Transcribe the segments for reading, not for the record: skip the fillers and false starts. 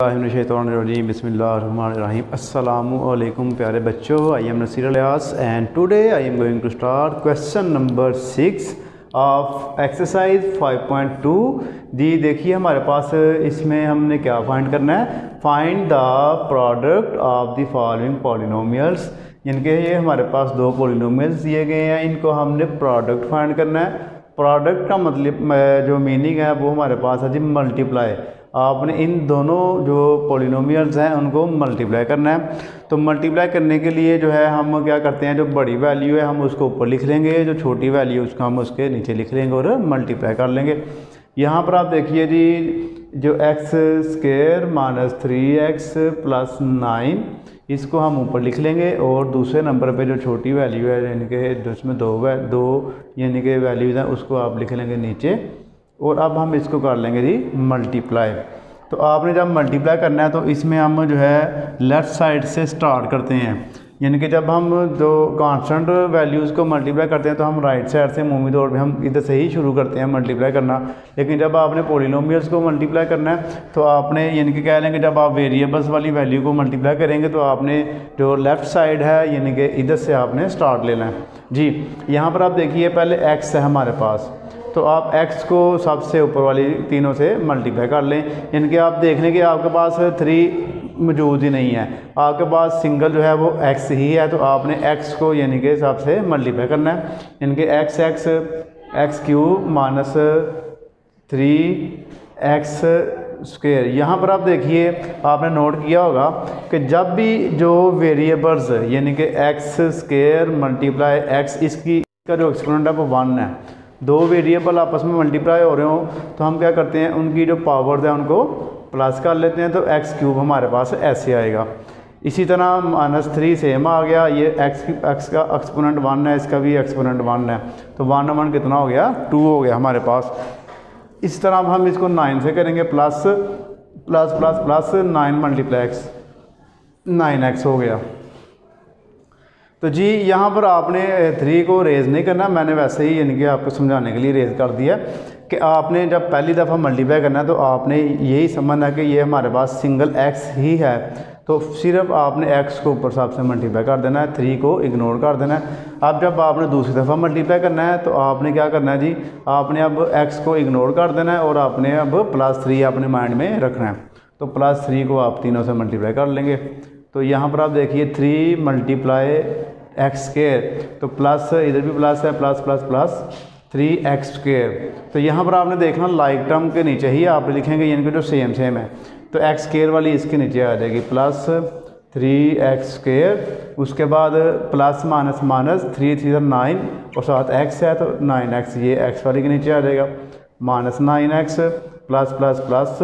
बिस्मिल्लाहिर्रहमानिर्रहीम। अस्सलामुअलैकुम प्यारे बच्चों, I am Naseer Ilyas and today I am going to start question number 6 of exercise 5.2। जी देखिए, हमारे पास इसमें हमने क्या फाइंड करना है, find the product of the following polynomials. यानी कि ये हमारे पास दो पॉलिनोमियल्स दिए गए हैं, इनको हमने प्रोडक्ट फाइंड करना है। प्रोडक्ट का मतलब जो मीनिंग है वो हमारे पास है जी मल्टीप्लाई। आपने इन दोनों जो पॉलिनोमियल्स हैं उनको मल्टीप्लाई करना है। तो मल्टीप्लाई करने के लिए जो है हम क्या करते हैं, जो बड़ी वैल्यू है हम उसको ऊपर लिख लेंगे, जो छोटी वैल्यू उसको हम उसके नीचे लिख लेंगे और मल्टीप्लाई कर लेंगे। यहाँ पर आप देखिए जी, जो x square minus 3x plus 9 इसको हम ऊपर लिख लेंगे और दूसरे नंबर पे जो छोटी वैल्यू है यानी कि जिसमें दो यानी कि वैल्यूज़ हैं उसको आप लिख लेंगे नीचे। और अब हम इसको कर लेंगे जी मल्टीप्लाई। तो आपने जब मल्टीप्लाई करना है तो इसमें हम जो है लेफ़्ट साइड से स्टार्ट करते हैं। यानी कि जब हम जो कांस्टेंट वैल्यूज़ को मल्टीप्लाई करते हैं तो हम राइट साइड से मूवी तौर पे हम इधर से ही शुरू करते हैं मल्टीप्लाई करना। लेकिन जब आपने पॉलिनोमियल्स को मल्टीप्लाई करना है तो आपने यानी कि कह लेंगे, जब आप वेरिएबल्स वाली वैल्यू को मल्टीप्लाई करेंगे तो आपने जो लेफ़्ट साइड है यानी कि इधर से आपने स्टार्ट लेना है जी। यहाँ पर आप देखिए, पहले एक्स है हमारे पास, तो आप x को सबसे ऊपर वाली तीनों से मल्टीप्लाई कर लें। यानी कि आप देख लें कि आपके पास 3 मौजूद ही नहीं है, आपके पास सिंगल जो है वो x ही है। तो आपने x को यानी कि सबसे मल्टीप्लाई करना है। यानी कि x cube minus 3x square. यहाँ पर आप देखिए, आपने नोट किया होगा कि जब भी जो वेरिएबल्स यानी कि x स्क्वायर मल्टीप्लाई x, इसका जो एक्सपोनेंट है वो 1 है। दो वेरिएबल आपस में मल्टीप्लाई हो रहे हो तो हम क्या करते हैं, उनकी जो पावर्स है उनको प्लस कर लेते हैं, तो एक्स क्यूब हमारे पास ऐसे आएगा। इसी तरह माइनस 3 सेम आ गया, ये एक्स का एक्सपोनेंट 1 है, इसका भी एक्सपोनेंट 1 है, तो 1 1 कितना हो गया, 2 हो गया हमारे पास। इस तरह अब हम इसको 9 से करेंगे, plus plus plus plus 9 multiply X, 9x हो गया। तो जी यहाँ पर आपने 3 को रेज़ नहीं करना, मैंने वैसे ही यानी कि आपको समझाने के लिए रेज़ कर दिया कि आपने जब पहली दफ़ा मल्टीप्लाई करना है तो आपने यही समझना है कि ये हमारे पास सिंगल x ही है, तो सिर्फ आपने x को ऊपर सबसे मल्टीप्लाई कर देना है, 3 को इग्नोर कर देना है। अब जब आपने दूसरी दफ़ा मल्टीप्लाई करना है तो आपने क्या करना है जी, आपने अब x को इग्नोर कर देना है और आपने अब प्लस 3 अपने माइंड में रखना है। तो प्लस 3 को आप तीनों से मल्टीप्लाई कर लेंगे। तो यहाँ पर आप देखिए 3 मल्टीप्लाई एक्स स्क्वायर, तो प्लस इधर भी प्लस है, plus plus plus 3x square. तो यहाँ पर आपने देखना लाइक टर्म के नीचे ही आप लिखेंगे, यानी कि जो सेम है, तो एक्स स्क्वायर वाली इसके नीचे आ जाएगी, प्लस 3x स्क्वायर। उसके बाद प्लस माइनस माइनस 3 3 9 और साथ x है तो 9x, ये x वाली के नीचे आ जाएगा, minus 9x plus plus plus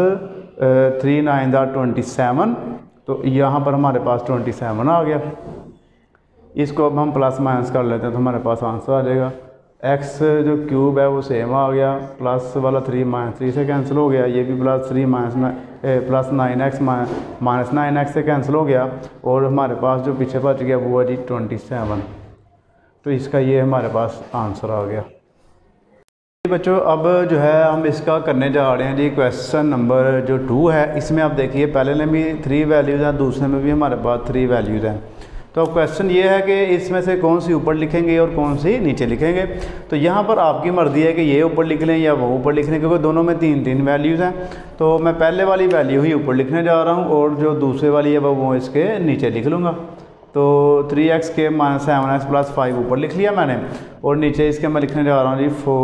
3 9 27। तो यहाँ पर हमारे पास 27 आ गया। इसको अब हम प्लस माइनस कर लेते हैं तो हमारे पास आंसर आ जाएगा। x जो क्यूब है वो सेम आ गया, प्लस वाला 3 माइनस 3 से कैंसिल हो गया, ये भी plus 3 plus 9x minus 9x से कैंसिल हो गया, और हमारे पास जो पीछे बच गया वो है जी 27। तो इसका ये हमारे पास आंसर आ गया। बच्चों अब जो है हम इसका करने जा रहे हैं जी क्वेश्चन नंबर जो 2 है। इसमें आप देखिए, पहले में भी 3 वैल्यूज़ हैं, दूसरे में भी हमारे पास 3 वैल्यूज़ हैं। तो अब क्वेश्चन ये है कि इसमें से कौन सी ऊपर लिखेंगे और कौन सी नीचे लिखेंगे। तो यहाँ पर आपकी मर्ज़ी है कि ये ऊपर लिख लें या वो ऊपर लिख लें, क्योंकि दोनों में 3 वैल्यूज़ हैं। तो मैं पहले वाली वैल्यू ही ऊपर लिखने जा रहा हूँ और जो दूसरे वाली है वो इसके नीचे लिख लूँगा। तो 3x के माइनस 7x प्लस 5 ऊपर लिख लिया मैंने, और नीचे इसके मैं लिखने जा रहा हूँ जी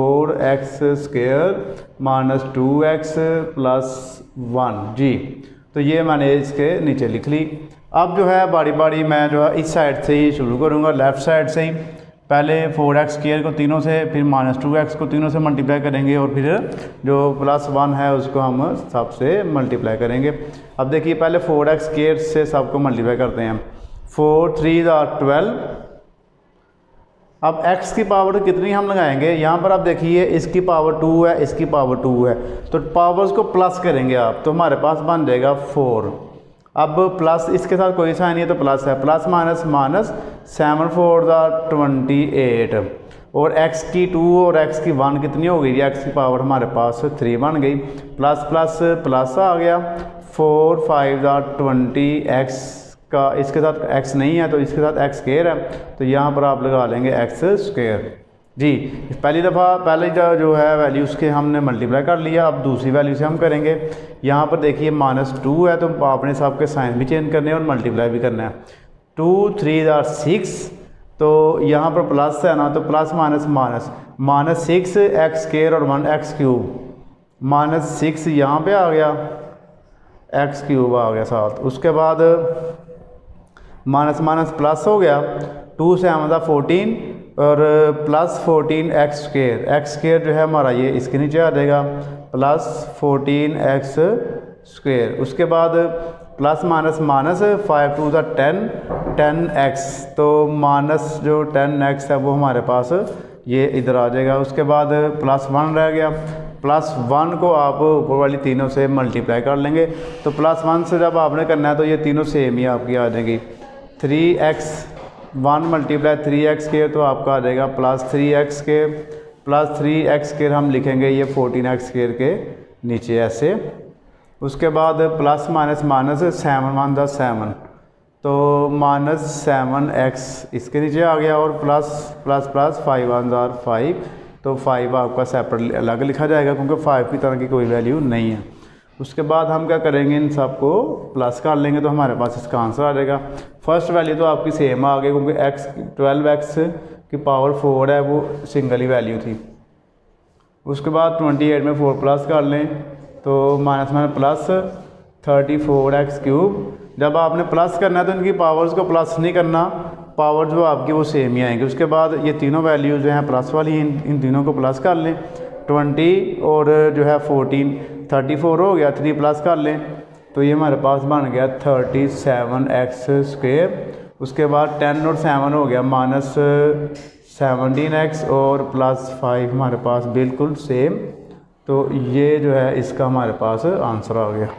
4x square minus 2x plus 1 जी। तो ये मैंने इसके नीचे लिख ली। अब जो है बारी बारी मैं जो है इस साइड से ही शुरू करूँगा, लेफ़्ट साइड से ही। पहले 4x स्क्वायर को तीनों से, फिर माइनस 2x को तीनों से मल्टीप्लाई करेंगे, और फिर जो प्लस 1 है उसको हम सबसे मल्टीप्लाई करेंगे। अब देखिए, पहले 4x स्क्वायर से सबको मल्टीप्लाई करते हैं, 4 3 12। अब x की पावर कितनी हम लगाएंगे, यहाँ पर आप देखिए इसकी पावर 2 है, इसकी पावर 2 है, तो पावर्स को प्लस करेंगे आप, तो हमारे पास बन जाएगा 4। अब प्लस इसके साथ कोई साइन नहीं है तो प्लस है, प्लस माइनस माइनस 7 4 28, और x की 2 और x की 1 कितनी हो गई, x की पावर हमारे पास 3 बन गई, प्लस प्लस प्लस आ गया, 4 5 20 x का इसके साथ x नहीं है तो इसके साथ x स्क्वायर है, तो यहाँ पर आप लगा लेंगे x स्क्वायर। जी पहली दफ़ा पहले जो है वैल्यू उसके हमने मल्टीप्लाई कर लिया, अब दूसरी वैल्यू से हम करेंगे। यहाँ पर देखिए -2 है तो आपने सबके साइन भी चेंज करने हैं और मल्टीप्लाई भी करना है। 2 3 6, तो यहाँ पर प्लस है ना, तो plus minus minus -6 x square और 1 x क्यूब, -6 यहाँ पे आ गया, x क्यूब आ गया साथ। उसके बाद माइनस माइनस प्लस हो गया, 2 से आमदा 14 और प्लस 14 x स्क्वायर जो है हमारा ये इसके नीचे आ जाएगा, प्लस 14 x स्क्वायर। उसके बाद प्लस माइनस माइनस 5 2 10x, तो माइनस जो 10x है वो हमारे पास ये इधर आ जाएगा। उसके बाद प्लस 1 रह गया, प्लस 1 को आप ऊपर वाली तीनों से मल्टीप्लाई कर लेंगे, तो प्लस 1 से जब आपने करना है तो ये तीनों सेम ही आपकी आ जाएगी। 3x 1 मल्टीप्लाई 3x स्क्वायर, तो आपका आ जाएगा plus 3x square, plus 3x square हम लिखेंगे ये 14x स्क्वायर के नीचे ऐसे। उसके बाद प्लस माइनस माइनस 7 1 7, तो -7x इसके नीचे आ गया, और प्लस प्लस प्लस 5 1 5, तो 5 आपका सेपरेट अलग लिखा जाएगा क्योंकि 5 की तरह की कोई वैल्यू नहीं है। उसके बाद हम क्या करेंगे, इन सबको प्लस कर लेंगे तो हमारे पास इसका आंसर आ जाएगा। फर्स्ट वैल्यू तो आपकी सेम आ गई क्योंकि x 12x की पावर 4 है, वो सिंगल ही वैल्यू थी। उसके बाद 28 में 4 प्लस कर लें तो minus minus plus 34x cube. जब आपने प्लस करना है तो इनकी पावर्स को प्लस नहीं करना, पावर जो आपकी वो सेम ही आएंगी। उसके बाद ये तीनों वैल्यूज जो हैं प्लस वाली, इन तीनों को प्लस कर लें, 20 और जो है 14 34 हो गया, 3 प्लस कर लें तो ये हमारे पास बन गया 37x स्क्वायर। उसके बाद 10 और 7 हो गया -17x और प्लस 5 हमारे पास बिल्कुल सेम, तो ये जो है इसका हमारे पास आंसर आ गया।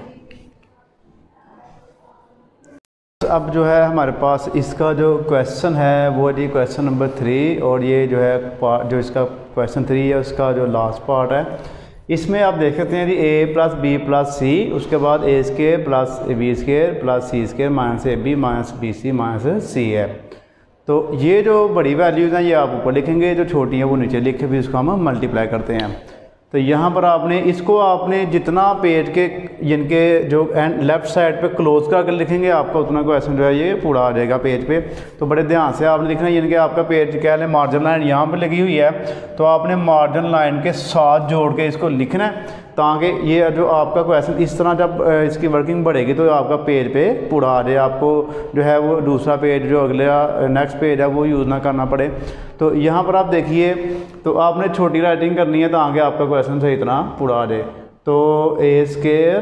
अब जो है हमारे पास इसका जो क्वेश्चन है वो जी क्वेश्चन नंबर 3, और ये जो है जो इसका क्वेश्चन 3 है उसका जो लास्ट पार्ट है, इसमें आप देख सकते हैं जी a plus B plus C, उसके बाद a square plus B square plus C square minus A B minus B C minus C है। तो ये जो बड़ी वैल्यूज़ हैं ये आप ऊपर लिखेंगे, जो छोटी हैं वो नीचे लिखे, भी इसको हम मल्टीप्लाई करते हैं। तो यहाँ पर आपने इसको आपने जितना पेज के इनके जो एंड लेफ़्ट साइड पे क्लोज करके लिखेंगे आपका उतना क्वेश्चन जो है ये पूरा आ जाएगा पेज पे। तो बड़े ध्यान से आपने लिखना है, इनके आपका पेज क्या है, मार्जिन लाइन यहाँ पे लगी हुई है, तो आपने मार्जिन लाइन के साथ जोड़ के इसको लिखना है, ताकि ये जो आपका क्वेश्चन इस तरह जब इसकी वर्किंग बढ़ेगी तो आपका पेज पे पूरा आ जाए, आपको जो है वो दूसरा पेज जो अगला नेक्स्ट पेज है वो यूज़ ना करना पड़े। तो यहाँ पर आप देखिए, तो आपने छोटी राइटिंग करनी है ताकि आपका क्वेश्चन सही तरह पूरा आ जाए। तो A square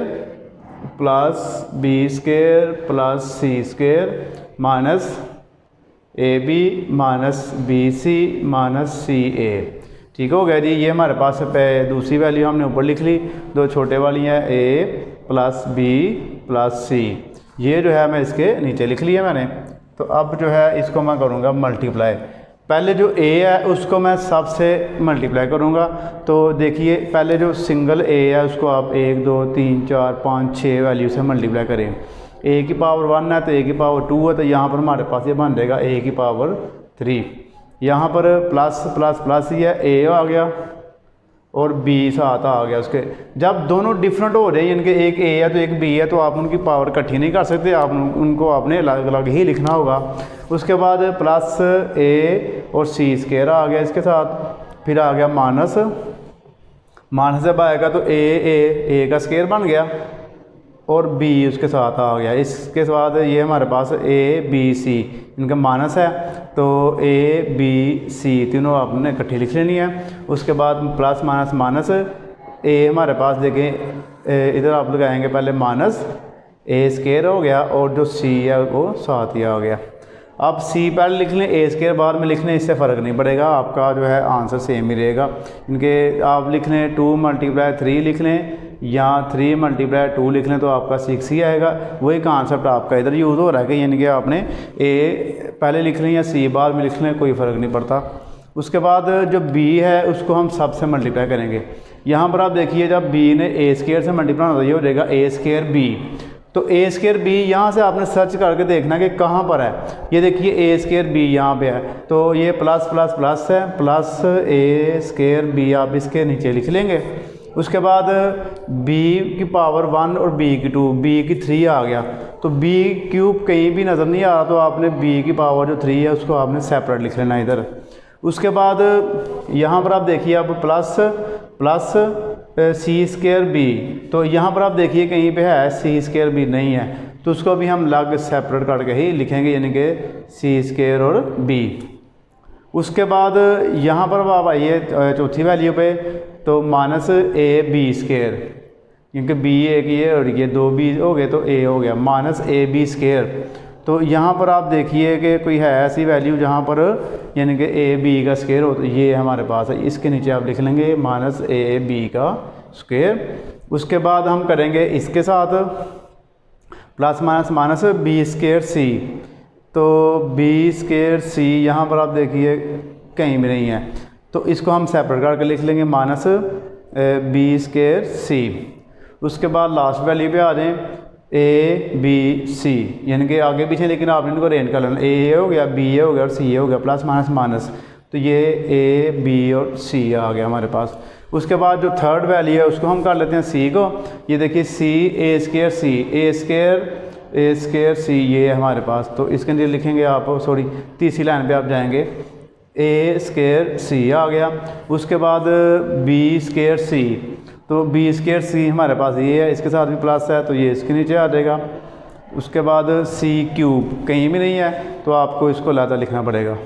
plus B square plus C square minus A B minus B C minus C A, ठीक हो गया जी। ये हमारे पास दूसरी वैल्यू हमने ऊपर लिख ली, दो छोटे वाली हैं a plus B plus C, ये जो है मैं इसके नीचे लिख लिया मैंने। तो अब जो है इसको मैं करूँगा मल्टीप्लाई, पहले जो a है उसको मैं सबसे मल्टीप्लाई करूँगा। तो देखिए पहले जो सिंगल a है उसको आप 1 2 3 4 5 6 वैल्यू से मल्टीप्लाई करें। a की पावर 1 है तो a की पावर 2 है, तो यहाँ पर हमारे पास ये बन जाएगा a की पावर 3। यहाँ पर प्लस प्लस प्लस ही है, a आ गया और b साथ आ गया उसके। जब दोनों डिफरेंट हो रहे हैं, इनके एक a है तो एक b है, तो आप उनकी पावर इकट्ठी नहीं कर सकते, आप उनको आपने अलग अलग ही लिखना होगा। उसके बाद प्लस a और c स्क्वायर आ गया इसके साथ, फिर आ गया माइनस, माइनस जब आएगा तो a का स्क्वायर बन गया और b उसके साथ आ गया। इसके बाद ये हमारे पास a b c इनका माइनस है, तो a b c तीनों आपने इकट्ठी लिख लेनी है। उसके बाद प्लस माइनस माइनस a हमारे पास देखें इधर आप लगाएंगे पहले माइनस a स्क्वायर हो गया और जो c है वो साथ ही आ गया। अब c पहले लिख लें, a स्क्वायर बाद में लिख लें, इससे फ़र्क नहीं पड़ेगा, आपका जो है आंसर सेम ही रहेगा। इनके आप लिख लें 2 मल्टीप्लाई 3 लिख लें या 3 मल्टीप्लाई 2 लिख लें तो आपका 6 ही आएगा। वही कॉन्सेप्ट आपका इधर यूज़ हो रहा है कि यानी कि आपने a पहले लिख लें या c बाद में लिख लें, कोई फ़र्क नहीं पड़ता। उसके बाद जो b है उसको हम सब से मल्टीप्लाई करेंगे। यहाँ पर आप देखिए जब b ने a स्क्वायर से मल्टीप्लाई होता है ये हो जाएगा a स्क्वायर b, तो ए स्केयर बी यहाँ से आपने सर्च करके देखना कि कहाँ पर है। ये देखिए ए स्केयर बी यहाँ पे है, तो ये प्लस प्लस प्लस है, प्लस ए स्केयर बी आप इसके नीचे लिख लेंगे। उसके बाद b की पावर 1 और b की 2, b की 3 आ गया, तो b क्यूब कहीं भी नज़र नहीं आ रहा, तो आपने b की पावर जो 3 है उसको आपने सेपरेट लिख लेना इधर। उसके बाद यहाँ पर आप देखिए अब plus plus C square B, तो यहाँ पर आप देखिए कहीं पे है सी स्केयर बी नहीं है, तो उसको भी हम अलग सेपरेट करके ही लिखेंगे, यानी कि सी स्केयर और बी। उसके बाद यहाँ पर आप आइए चौथी वैल्यू पे, तो माइनस ए बी स्केयर, क्योंकि बी एक ये और ये 2b हो गए तो a हो गया, माइनस ए बी स्केयर। तो यहाँ पर आप देखिए कि कोई है ऐसी वैल्यू जहाँ पर यानी कि ए बी का स्केयर हो, तो ये हमारे पास है, इसके नीचे आप लिख लेंगे माइनस ए बी का स्केयर। उसके बाद हम करेंगे इसके साथ plus minus minus B square C, तो बी स्केयर सी यहाँ पर आप देखिए कहीं भी नहीं है, तो इसको हम सेपरेट करके लिख लेंगे माइनस बी स्केयर सी। उसके बाद लास्ट वैल्यू पे आ जाएँ ए बी सी, यानी कि आगे पीछे लेकिन आपने इनको अरेंज कर लेना, ए हो गया, बी हो गया और सी हो गया, प्लस माइनस माइनस, तो ये ए बी और सी आ गया हमारे पास। उसके बाद जो थर्ड वैल्यू है उसको हम कर लेते हैं सी को, ये देखिए सी ए स्केयर सी, ए स्केयर सी ये है हमारे पास, तो इसके अंदर लिखेंगे आप, सॉरी तीसरी लाइन पे आप जाएंगे, ए स्केयर सी आ गया। उसके बाद बी स्केयर सी, तो बी स्केयर सी हमारे पास ये है, इसके साथ भी प्लस है, तो ये इसके नीचे आ जाएगा। उसके बाद सी क्यूब कहीं भी नहीं है, तो आपको इसको लाता लिखना पड़ेगा,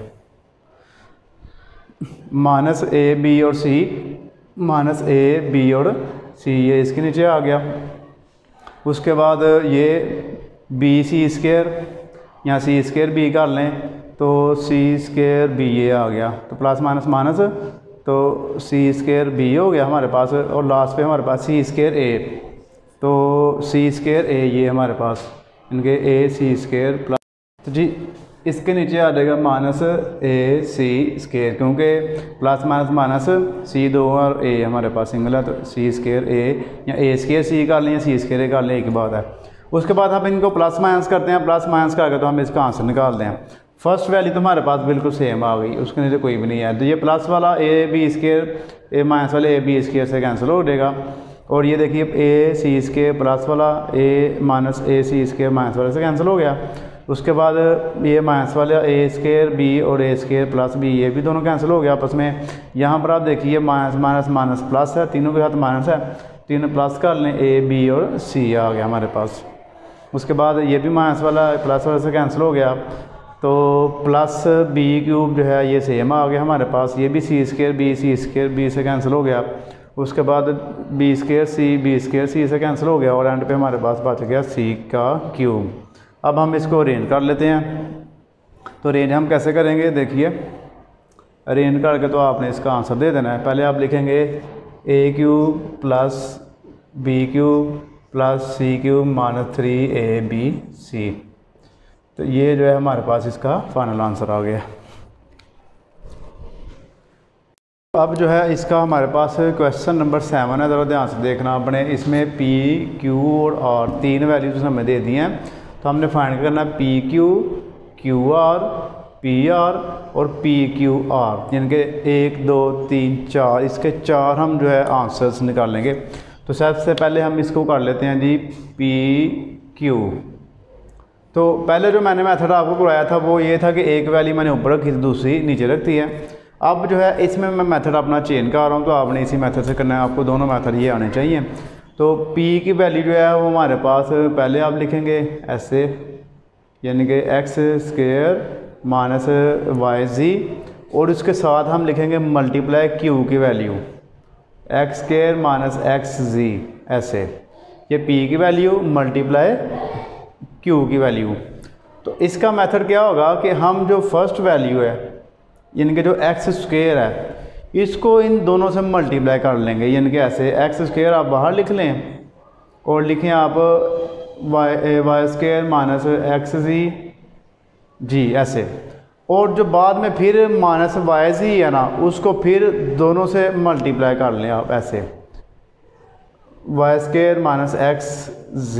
माइनस ए बी और सी, माइनस ए बी और सी ये इसके नीचे आ गया। उसके बाद ये बी सी स्केयर, यहाँ सी स्केयर बी कर लें, तो सी स्केयर बी ये आ गया, तो प्लस माइनस माइनस, तो सी स्केयर बी हो गया हमारे पास। और लास्ट पे हमारे पास सी स्केयर ए, तो सी स्केयर ए ये हमारे पास, इनके ए सी स्केयर प्लस, तो जी इसके नीचे आ जाएगा माइनस ए सी स्केयर, क्योंकि प्लस माइनस माइनस सी 2 और ए हमारे पास सिंगल है, तो सी स्केयर ए या ए स्केयर सी कर लें या सी स्केयर ए कर लें, एक ही बात है। उसके बाद हम इनको प्लस माइनस करते हैं, प्लस माइनस करके तो हम इसका आंसर निकालते हैं। फर्स्ट वैल्यू तो हमारे पास बिल्कुल सेम आ गई, उसके नीचे कोई भी नहीं है, तो ये प्लस वाला A B square, A minus वाले ए बी स्केयर से कैंसिल हो जाएगा। और ये देखिए ए सी स्केयर प्लस वाला A minus A C square minus वाले से कैंसिल हो गया। उसके बाद ये माइनस वाला ए स्केयर बी और ए स्केयर प्लस बी ये भी दोनों कैंसिल हो गया आपस में। यहाँ पर आप देखिए माइनस माइनस माइनस प्लस है, तीनों के साथ माइनस है, तीनों प्लस कर लें, ए बी और सी आ गया हमारे पास। उसके बाद ये भी माइनस वाला प्लस वाले से कैंसिल हो गया, तो प्लस बी क्यूब जो है ये सेम आ गया हमारे पास, ये भी सी स्केयर बी से कैंसिल हो गया। उसके बाद बी स्केयर सी से कैंसिल हो गया, और एंड पे हमारे पास बच गया सी का क्यूब। अब हम इसको अरेंज कर लेते हैं, तो अरेंज हम कैसे करेंगे देखिए, अरेंज करके तो आपने इसका आंसर दे देना है। पहले आप लिखेंगे A cube plus B cube plus C cube minus 3ab, तो ये जो है हमारे पास इसका फाइनल आंसर आ गया। अब जो है इसका हमारे पास क्वेश्चन नंबर 7 है, ज़रा ध्यान से देखना आपने। इसमें पी क्यू और आर तीन वैल्यूज हमें दे दी हैं, तो हमने फाइंड करना है P Q, Q R, P R और पी क्यू आर, यानी कि 1 2 3 4, इसके 4 हम जो है आंसर्स निकालेंगे। तो सबसे पहले हम इसको कर लेते हैं जी पी क्यू। तो पहले जो मैंने मेथड आपको करवाया था वो ये था कि एक वैल्यू मैंने ऊपर रखी थी, दूसरी नीचे रखती है। अब जो है इसमें मैं मेथड अपना चेंज कर रहा हूँ, तो आपने इसी मेथड से करना है, आपको दोनों मेथड ये आने चाहिए। तो P की वैल्यू जो है वो हमारे पास पहले आप लिखेंगे ऐसे, यानी कि X square minus Y Z, और उसके साथ हम लिखेंगे मल्टीप्लाई Q की value X square minus X Z, ऐसे ये P की वैल्यू मल्टीप्लाई Q की वैल्यू। तो इसका मेथड क्या होगा कि हम जो फर्स्ट वैल्यू है यानी कि जो एक्स स्क्वायर है इसको इन दोनों से मल्टीप्लाई कर लेंगे, यानी कि ऐसे एक्स स्क्वायर आप बाहर लिख लें और लिखें आप Y square minus X Z ऐसे, और जो बाद में फिर माइनस वाई जी है ना उसको फिर दोनों से मल्टीप्लाई कर लें आप ऐसे, Y square minus X Z,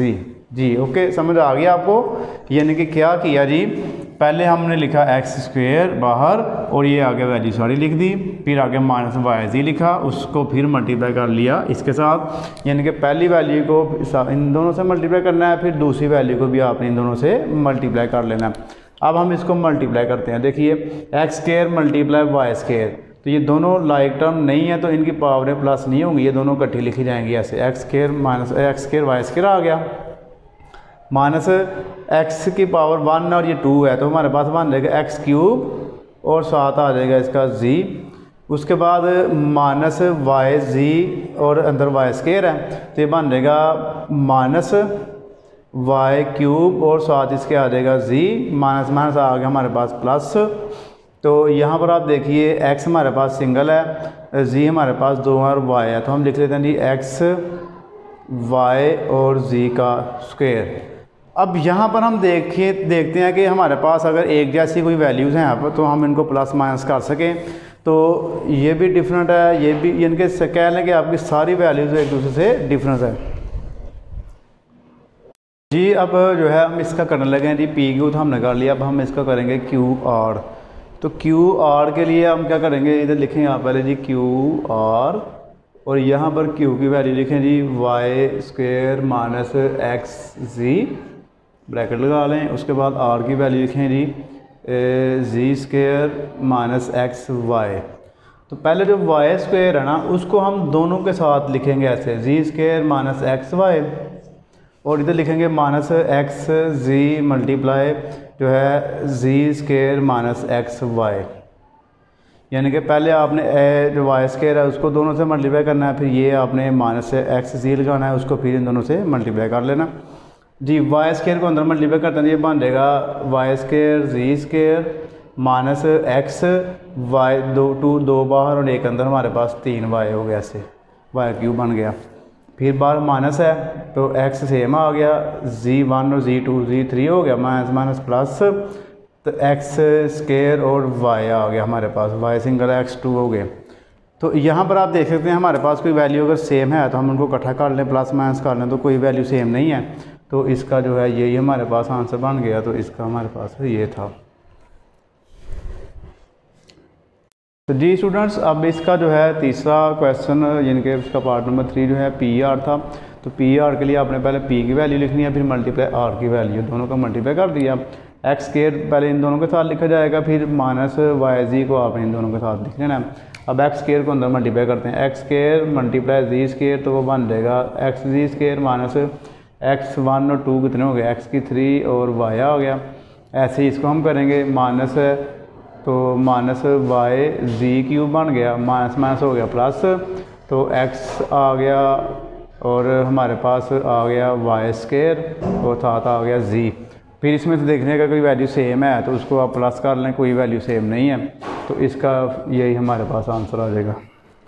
जी ओके, समझ आ गया आपको। यानी कि क्या किया जी, पहले हमने लिखा एक्स स्क्वेयर बाहर और ये आगे वैल्यू सारी लिख दी, फिर आगे माइनस वाई जी लिखा, उसको फिर मल्टीप्लाई कर लिया इसके साथ। यानी कि पहली वैल्यू को इन दोनों से मल्टीप्लाई करना है, फिर दूसरी वैल्यू को भी आपने इन दोनों से मल्टीप्लाई कर लेना है। अब हम इसको मल्टीप्लाई करते हैं। देखिए X square multiply Y square, तो ये दोनों लाइक टर्म नहीं है तो इनकी पावरें प्लस नहीं होंगी, ये दोनों इकट्ठी लिखी जाएंगी ऐसे। X square minus X square Y square आ गया, माइनस एक्स की पावर 1 और ये 2 है तो हमारे पास बन जाएगा एक्स क्यूब और साथ आ जाएगा इसका जी। उसके बाद माइनस वाई जी और अंदर वाई स्क्वेयर है तो ये बन जाएगा माइनस वाई क्यूब और साथ इसके आ जाएगा जी, माइनस माइनस आ गया हमारे पास प्लस। तो यहाँ पर आप देखिए एक्स हमारे पास सिंगल है, जी हमारे पास 2 और वाई है, तो हम लिख लेते हैं जी एक्स वाई और जी का स्क्वायर। अब यहाँ पर हम देखते हैं कि हमारे पास अगर एक जैसी कोई वैल्यूज़ हैं यहाँ पर तो हम इनको प्लस माइनस कर सकें। तो ये भी डिफरेंट है, ये भी, इनके कह लें कि आपकी सारी वैल्यूज़ एक दूसरे से डिफरेंस है जी। अब जो है हम इसका करने लगे हैं जी, पी क्यू तो हमने कर लिया, अब हम इसका करेंगे क्यू आर। तो क्यू आर के लिए हम क्या करेंगे, इधर लिखेंगे आप पहले जी क्यू आर और यहाँ पर क्यू की वैल्यू लिखें जी Y square minus X Z, bracket लगा लें। उसके बाद आर की वैल्यू लिखें जी Z square minus X Y. तो पहले जो वाई स्क्वेयर है ना उसको हम दोनों के साथ लिखेंगे ऐसे, Z square minus X Y, और इधर लिखेंगे माइनस एक्स जी मल्टीप्लाई जो है Z square minus X Y. यानी कि पहले आपने जो वाई स्क्वेयर है उसको दोनों से मल्टीप्लाई करना है, फिर ये आपने माइनस एक्स जी लगाना है, उसको फिर इन दोनों से मल्टीप्लाई कर लेना जी। वाई स्क्वेयर को अंदर मल्टीप्लाई करते हैं, ये बन जाएगा Y square Z square minus X Y, दो बाहर और एक अंदर, हमारे पास 3 वाई हो गया, ऐसे वाई क्यूब बन गया। फिर बाहर माइनस है तो एक्स सेम आ गया, जी1 और जी2 जी3 हो गया, माइनस माइनस प्लस, तो एक्स स्क्वेयर और वाई आ गया हमारे पास, वाई सिंगल x2 हो गए। तो यहाँ पर आप देख सकते हैं हमारे पास कोई वैल्यू अगर सेम है तो हम उनको इकट्ठा कर लें, प्लस माइनस कर लें, तो कोई वैल्यू सेम नहीं है तो इसका जो है यही हमारे पास आंसर बन गया। तो इसका हमारे पास ये था। तो जी स्टूडेंट्स, अब इसका जो है तीसरा क्वेश्चन यानी कि इसका पार्ट नंबर 3 जो है पी आर था। तो पी आर के लिए आपने पहले पी की वैल्यू लिखनी है, फिर मल्टीप्लाई आर की वैल्यू, दोनों का मल्टीप्लाई कर दिया। एक्स स्क्वेयर पहले इन दोनों के साथ लिखा जाएगा, फिर माइनस वाई जी को आपने इन दोनों के साथ लिख लेना है। अब एक्स स्क्वेयर को अंदर मल्टीप्लाई करते हैं, X square multiply Z square, तो वो बन जाएगा X Z square minus X 1 और 2 कितने हो गए, एक्स की 3 और वाई आ गया। ऐसे ही इसको हम करेंगे माइनस, तो माइनस वाई जी क्यूब बन गया, माइनस माइनस हो गया प्लस, तो एक्स आ गया और हमारे पास आ गया वाई स्क्वेयर और साथ आ गया जी। फिर इसमें से देखने का कोई वैल्यू सेम है तो उसको आप प्लस कर लें, कोई वैल्यू सेम नहीं है तो इसका यही हमारे पास आंसर आ जाएगा।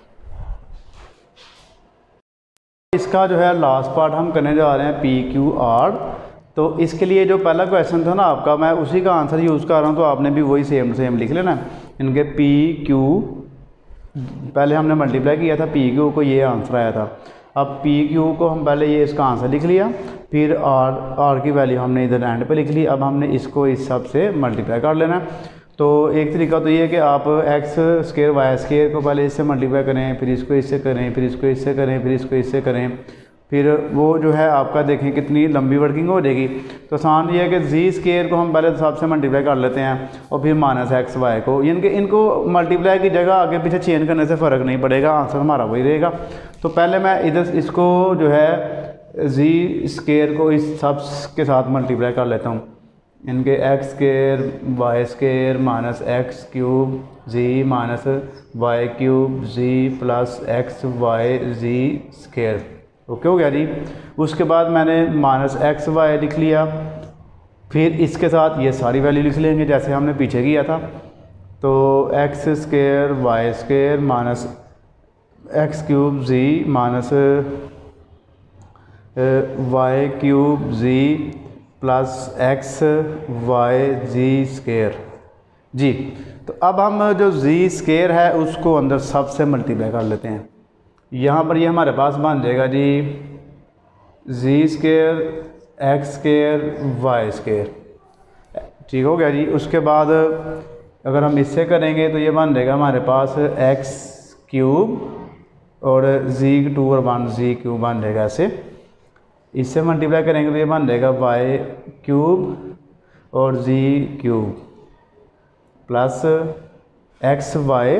इसका जो है लास्ट पार्ट हम करने जा रहे हैं पी क्यू आर। तो इसके लिए जो पहला क्वेश्चन था ना आपका, मैं उसी का आंसर यूज़ कर रहा हूँ, तो आपने भी वही सेम लिख लेना। इनके पी क्यू पहले हमने मल्टीप्लाई किया था, पी क्यू को ये आंसर आया था। अब पी क्यू को हम पहले ये इसका आंसर लिख लिया, फिर आर की वैल्यू हमने इधर एंड पे लिख ली। अब हमने इसको इस सब से मल्टीप्लाई कर लेना। तो एक तरीका तो ये है कि आप एक्स स्क्वेयर वाई स्क्वेयर को पहले इससे मल्टीप्लाई करें, फिर इसको इससे करें, फिर इसको इससे करें, फिर इसको इससे करें, फिर वो जो है आपका देखें कितनी लंबी वर्किंग हो जाएगी। तो आसान ये है कि जी स्क्वेयर को हम पहले सबसे मल्टीप्लाई कर लेते हैं और फिर माइनस एक्स वाई को, यानी कि इनको मल्टीप्लाई की जगह आगे पीछे चेंज करने से फ़र्क नहीं पड़ेगा, आंसर हमारा वही रहेगा। तो पहले मैं इधर इसको जो है जी स्क्वेयर को इस सब के साथ मल्टीप्लाई कर लेता हूँ, इनके X square Y square minus X cube Z minus Y cube Z plus X Y Z square. Okay हो गया जी। उसके बाद मैंने माइनस एक्स वाई लिख लिया, फिर इसके साथ ये सारी वैल्यू लिख लेंगे जैसे हमने पीछे किया था। तो X square Y square minus X cube Z minus Y cube Z plus X Y Z square जी। तो अब हम जो जी स्क्वेयर है उसको अंदर सबसे मल्टीप्लाई कर लेते हैं। यहाँ पर ये हमारे पास बन जाएगा जी Z square X square Y square, ठीक हो गया जी। उसके बाद अगर हम इससे करेंगे तो ये बन जाएगा हमारे पास एक्स क्यूब और जी 2 और 1 जी क्यूब बन जाएगा ऐसे। इससे मल्टीप्लाई करेंगे तो ये बन जाएगा वाई क्यूब और Z cube plus X Y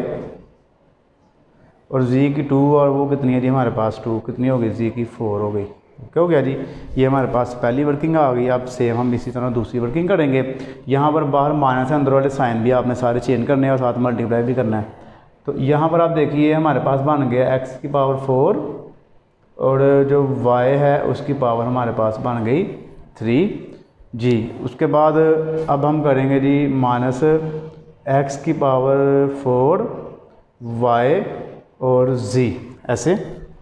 और जी की 2 और वो कितनी है जी हमारे पास 2 कितनी हो गई जी की 4 हो गई। क्या हो गया जी, ये हमारे पास पहली वर्किंग आ गई। अब सेम हम इसी तरह दूसरी वर्किंग करेंगे। यहाँ पर बाहर माइनस है, अंदर वाले साइन भी आपने सारे चेंज करने हैं और साथ मल्टीप्लाई भी करना है। तो यहाँ पर आप देखिए हमारे पास बन गया एक्स की पावर 4 और जो वाई है उसकी पावर हमारे पास बन गई 3 जी। उसके बाद अब हम करेंगे जी माइनस एक्स की पावर 4 वाई और जी, ऐसे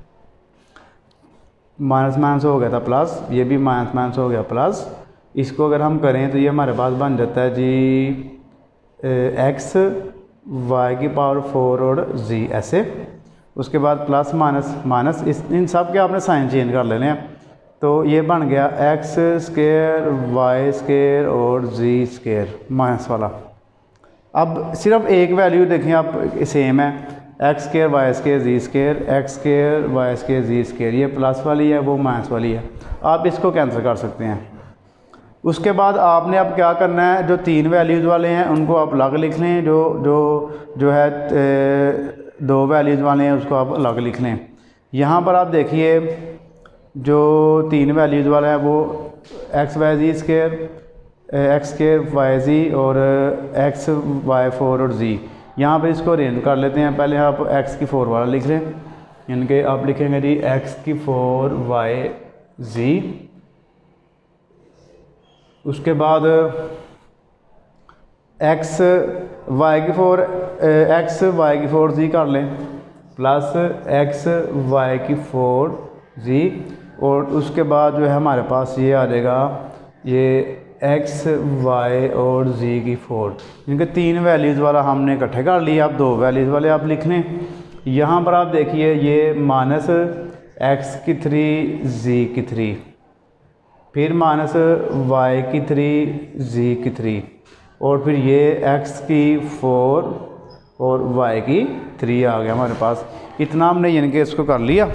माइनस माइनस हो गया था प्लस, ये भी माइनस माइनस हो गया प्लस। इसको अगर हम करें तो ये हमारे पास बन जाता है जी एक्स वाई की पावर 4 और जी, ऐसे। उसके बाद प्लस माइनस माइनस, इस इन सब के आपने साइन चेंज कर लेने हैं। तो ये बन गया एक्स स्केयर वाई स्केयर और जी स्केयर माइनस वाला। अब सिर्फ एक वैल्यू देखें आप सेम है, X square Y square Z square, X square Y square Z square, ये प्लस वाली है वो माइनस वाली है। आप इसको कैंसिल कर सकते हैं। उसके बाद आपने अब क्या करना है, जो 3 वैल्यूज़ वाले हैं उनको आप अलग लिख लें, जो है 2 वैल्यूज़ वाले हैं उसको आप अलग लिख लें। यहाँ पर आप देखिए जो 3 वैल्यूज़ वाला है वो X Y Z square, X square Y Z और एक्स वाई 4 और जी। यहाँ पे इसको अरेंज कर लेते हैं। पहले आप x की 4 वाला लिख लें, यानी कि आप लिखेंगे जी x की 4 y z। उसके बाद x y की 4 z कर लें प्लस x y की 4 z, और उसके बाद जो है हमारे पास ये आ जाएगा ये एक्स वाई और जी की 4। इनके 3 वैल्यूज़ वाला हमने इकट्ठे कर लिया। अब 2 वैल्यूज़ वाले आप लिख लें। यहाँ पर आप देखिए ये माइनस एक्स की 3 जी की 3, फिर माइनस वाई की 3 जी की 3, और फिर ये एक्स की 4 और वाई की 3 आ गया हमारे पास। इतना हमने यानी कि इसको कर लिया।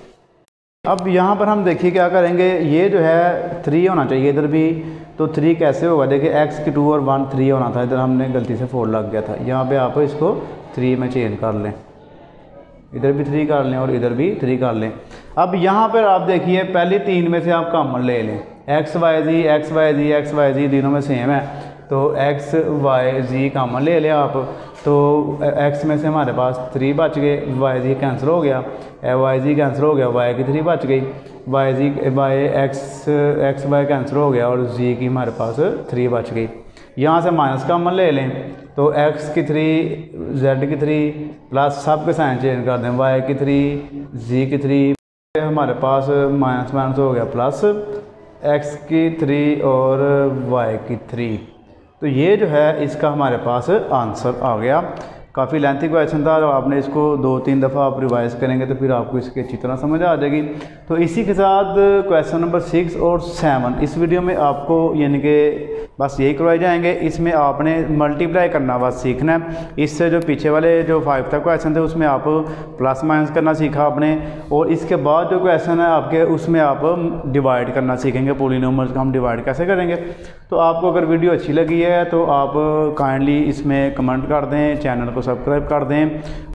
अब यहाँ पर हम देखिए क्या करेंगे, ये जो है 3 होना चाहिए इधर भी, तो 3 कैसे होगा, देखिए x की 2 और 1 3 होना था, इधर हमने गलती से 4 लग गया था। यहाँ पे आप इसको 3 में चेंज कर लें, इधर भी 3 कर लें और इधर भी 3 कर लें। अब यहाँ पर आप देखिए पहले 3 में से आप कॉमन ले लें, X Y Z X Y Z X Y Z तीनों में सेम है, तो एक्स वाई जी कॉमन ले लें आप। तो x में से हमारे पास 3 बच गए, वाई जी कैंसिल हो गया, वाई जी कैंसिल हो गया, वाई की 3 बच गई, Y Z Y X Y cancel हो गया और जी की हमारे पास 3 बच गई। यहाँ से माइनस कॉमन ले लें, तो x की 3 z की 3 प्लस सब के साइन चेंज कर दें, y की 3 जी की 3, हमारे पास माइनस माइनस हो गया प्लस x की 3 और y की 3। तो ये जो है इसका हमारे पास आंसर आ गया। काफ़ी लेंथी क्वेश्चन था, आपने इसको 2-3 दफ़ा आप रिवाइज करेंगे तो फिर आपको इसकी अच्छी तरह समझ आ जाएगी। तो इसी के साथ क्वेश्चन नंबर 6 और 7 इस वीडियो में आपको यानी कि बस यही करवाए जाएंगे। इसमें आपने मल्टीप्लाई करना बस सीखना है। इससे जो पीछे वाले जो 5 तक क्वेश्चन थे उसमें आप प्लस माइनस करना सीखा आपने, और इसके बाद जो क्वेश्चन है आपके उसमें आप डिवाइड करना सीखेंगे, पॉलीनोमियल्स का हम डिवाइड कैसे करेंगे। तो आपको अगर वीडियो अच्छी लगी है तो आप काइंडली इसमें कमेंट कर दें, चैनल को सब्सक्राइब कर दें।